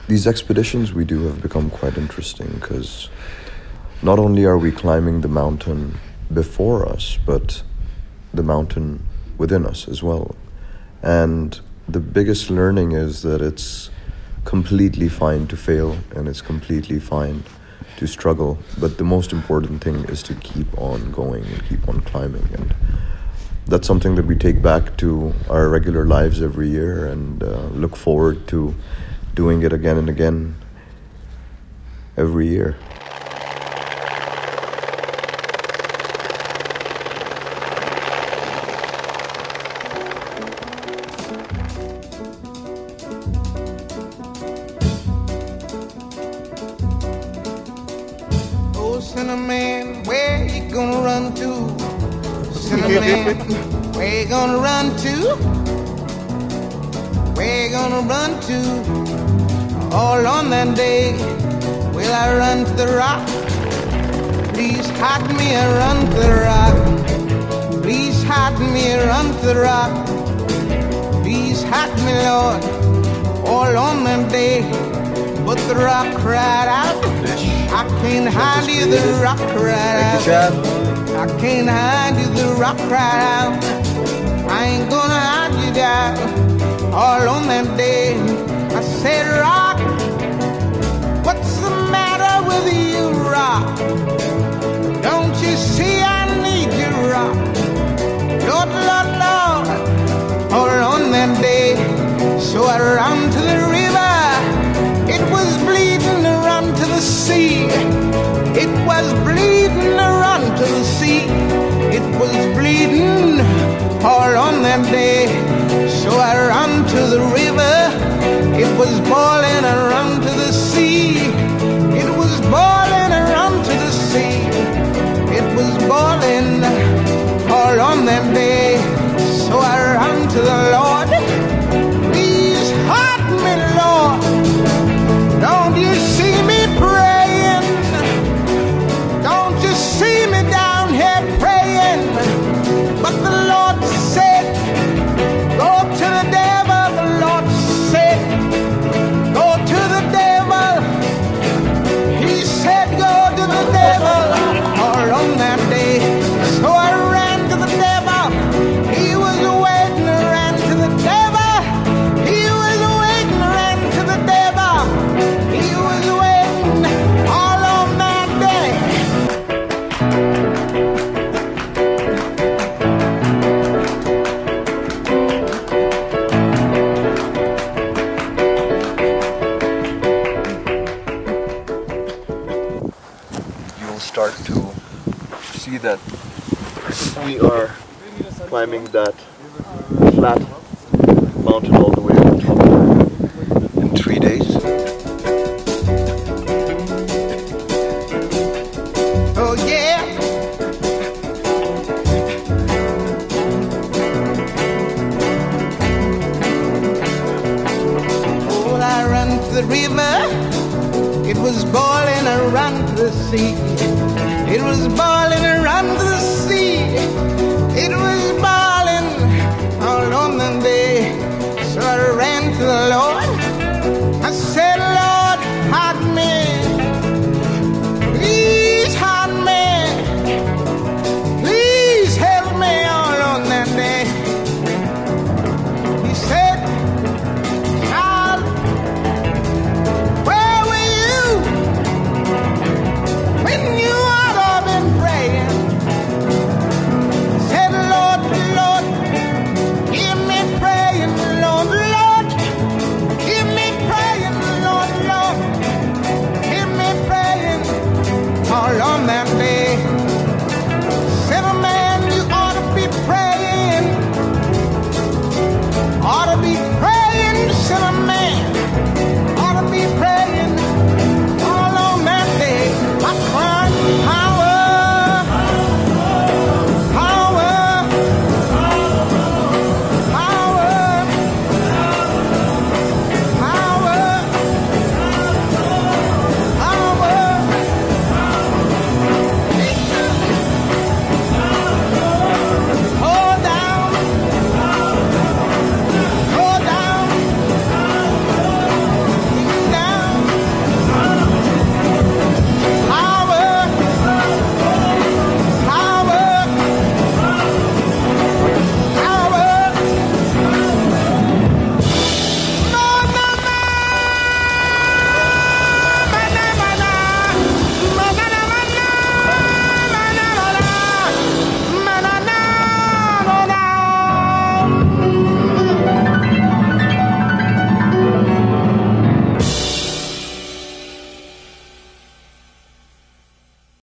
These expeditions we do have become quite interesting because not only are we climbing the mountain before us, but the mountain within us as well. And the biggest learning is that it's completely fine to fail and it's completely fine to struggle. But the most important thing is to keep on going and keep on climbing. And that's something that we take back to our regular lives every year and look forward to doing it again and again every year. Oh, Cinnamon, where you gonna run to? Cinnamon, where you gonna run to? Where you gonna run to? All on that day, will I run to the rock? Please hide me and run to the rock. Please hide me and run to the rock. Please hide me, Lord, all on that day. But the rock cried out, I can't hide you, the rock cried out. I can't hide you, the rock cried out. I ain't gonna hide you down. All on that day, I said, rock, what's the matter with you, rock? Don't you see I need you, rock? Lord, Lord, Lord, all on that day. So I ran to the river. It was bleeding to run to the sea. It was bleeding to run to the sea. It was bleeding all on that day. So I ran to the river. It was boiling and run to the sea. It was boiling and run to the sea. It was boiling all on that day. So I ran to the Lord. Please hide me, Lord. Don't you see me praying? Don't you see me down here praying? But the Lord said, go to the devil. The Lord said, go to the devil. He said, go to the devil. All on that day. So I ran to the devil. He was waiting, I ran to the devil. He was waiting, I ran to the devil. He was waiting all on that day. You'll start to see that we are climbing that flat mountain all the way to the top in 3 days. Oh yeah. Oh, I ran to the river. It was boiling, I ran to the sea. It was boiling, I ran to the sea. It was boiling all on the day. So I ran to the Lord.